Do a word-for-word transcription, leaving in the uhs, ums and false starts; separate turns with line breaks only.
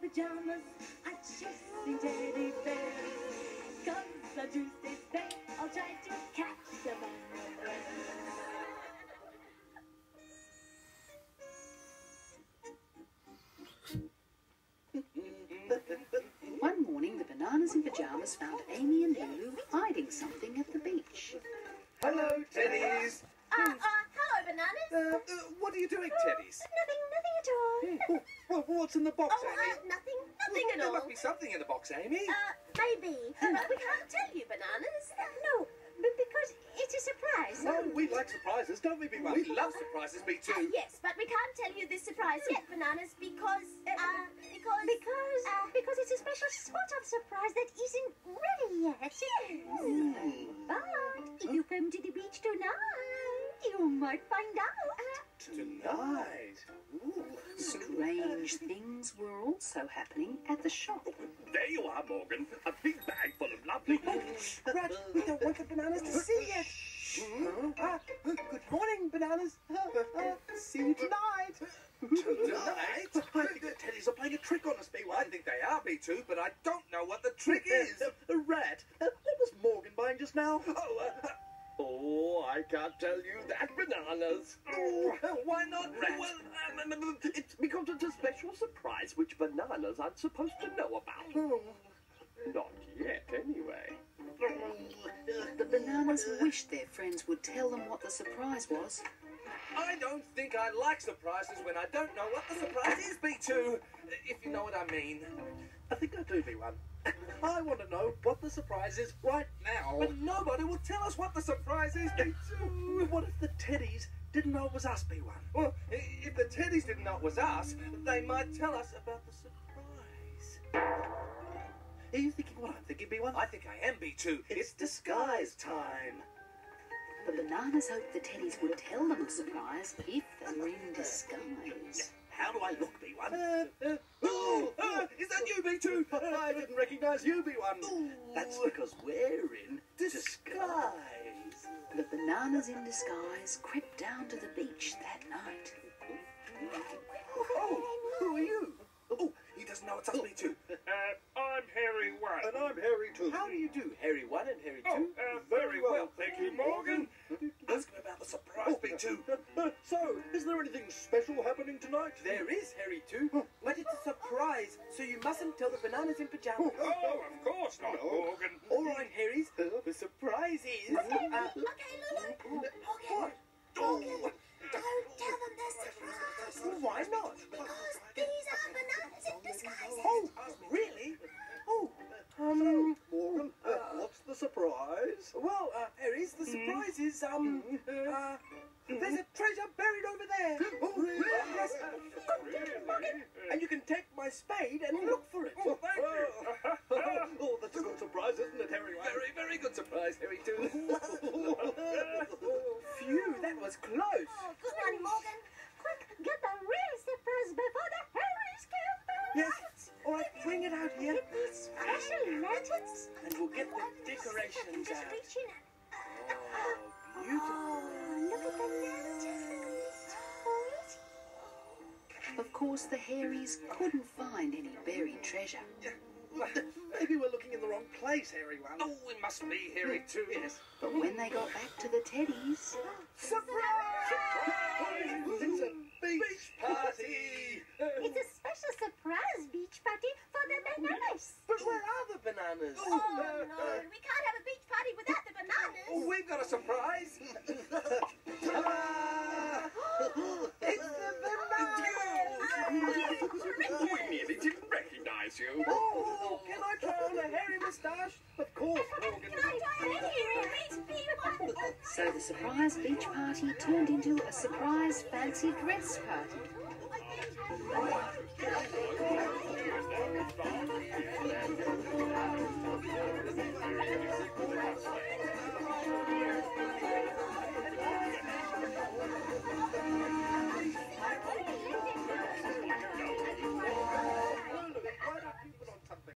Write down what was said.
pyjamas are chasing teddy bears. Cause on Tuesday's day, I'll try to catch them unawares.
One morning, the bananas in pyjamas found Amy and Lulu hiding something at the beach.
Hello, teddies.
Uh, uh, hello, bananas.
Uh, uh, what are you doing, teddies?
Nothing, nothing at all.
Oh, well, what's in the box,
Oh,
Amy?
uh, nothing, nothing at
There
all.
must be something in the box, Amy.
Uh, maybe. But we can't tell you, bananas.
No, but because it's a surprise.
No, we like surprises, don't we, B one? We love surprises, B two.
Uh, yes, but we can't tell you this surprise yet, bananas, because, uh, because...
Because,
uh,
because it's a special sort of surprise that isn't ready yet. But if you come to the beach tonight, you might find out.
Tonight? Ooh.
Strange things were also happening at the shop.
There you are, Morgan. A big bag full of lovely...
Rat, we don't want the bananas to see you. Huh? Ah, good morning, bananas. Uh, see you tonight. Tonight? I think the teddies are playing a trick on us, B one. I think they are, B two, but I don't know what the trick is. A rat? Uh, what was Morgan buying just now? Oh, uh,
Oh, I can't tell you that, bananas.
oh, why not, Rat?
Well, um, um, um, it's because it's a special surprise which bananas aren't supposed to know about.
Oh.
Not yet, anyway.
The bananas wished their friends would tell them what the surprise was.
I don't think I like surprises when I don't know what the surprise is, B two, if you know what I mean. I think I do, B one. I want to know what the surprise is right now. But nobody will tell us what the surprise is, B two. What if the teddies didn't know it was us, B one? Well, if the teddies didn't know it was us, they might tell us about the surprise. Are you thinking what I'm thinking, B one? I think I am, B two. It's disguise time.
The bananas hoped the teddies would tell them the surprise if they were in disguise.
How do I look, B one?
Uh, uh, oh, uh, is that you, B two? I didn't recognise you, B one.
That's because we're in
Disguise.
The bananas in disguise crept down to the beach that night.
Oh, who are you? Oh, he doesn't know it's us, B two.
Uh, I'm Harry One.
And I'm Harry two. How do you do, Harry one and Harry
Oh,
two?
uh, very well, thank you, Morgan.
Ask him about the surprise, B two. So, is there anything special happening tonight? There is, Harry two. But it's a surprise, so you mustn't tell the bananas in pyjamas.
Oh, of course not, Morgan.
All right, Harrys. The surprise is...
Okay,
uh,
okay, Lulu.
what?
Morgan, don't tell them the surprise.
Why not?
Because these are bananas in disguise.
Oh, really? Oh, um, Morgan, uh, what's the surprise? Well, uh, Harry's, the surprise is, um, uh, there's a treasure buried over there. Oh, really? Yes.
Really?
And you can take my spade and look for it.
Oh, thank you.
Oh, that's a good surprise, isn't it, Harry? Very, very good surprise, Harry, too. Phew, that was close.
Oh, good one, Morgan.
Quick, get the real surprise before the Harrys can find
Yes.
out.
All right, bring it out here.
Get these special lanterns.
And we'll get the decorations
Just
out.
reach in.
Oh, beautiful.
Oh, look at the lanterns. Oh,
Of course, the Harrys couldn't find any buried treasure.
Maybe we're looking in the wrong place, Harry one.
Oh, it must be Harry too.
Yes.
But when they got back to the teddies,
Surprise! It's a beach party!
it's a special surprise beach party for the bananas.
But where are the bananas?
Oh, no. We can't have a beach party without the bananas.
Oh, we've got a surprise! Ta-da! It's the bananas!
We nearly didn't recognize you.
Oh, can I try on a hairy moustache? Of course, Morgan.
so the surprise beach party turned into a surprise fancy dress party.